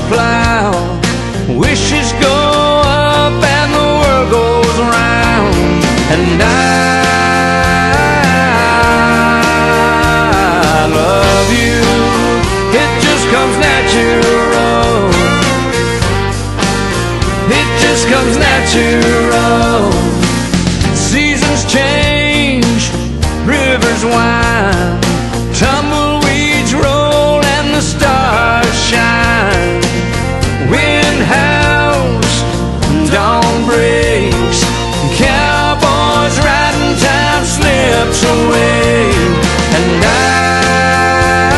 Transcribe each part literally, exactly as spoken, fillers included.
plow. Wishes go up and the world goes round. And I love you. It just comes natural. It just comes natural. Seasons change, rivers wind, tumbleweeds roll and the stars shine. Wind howls, dawn breaks, cowboys riding, time slips away. And I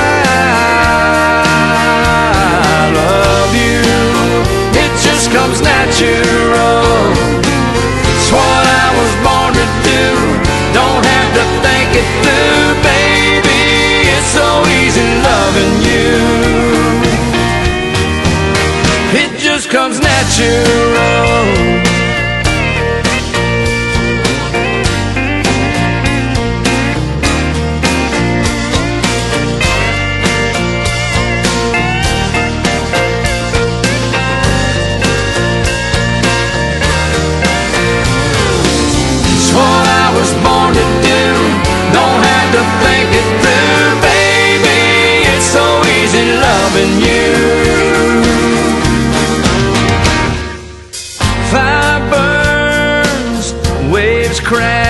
love you. It just comes natural. It's what I was born to do. Don't have to think it through, baby. It's so easy loving you. It just comes natural. Born to do, don't have to think it through, baby. It's so easy loving you. Fire burns, waves crash.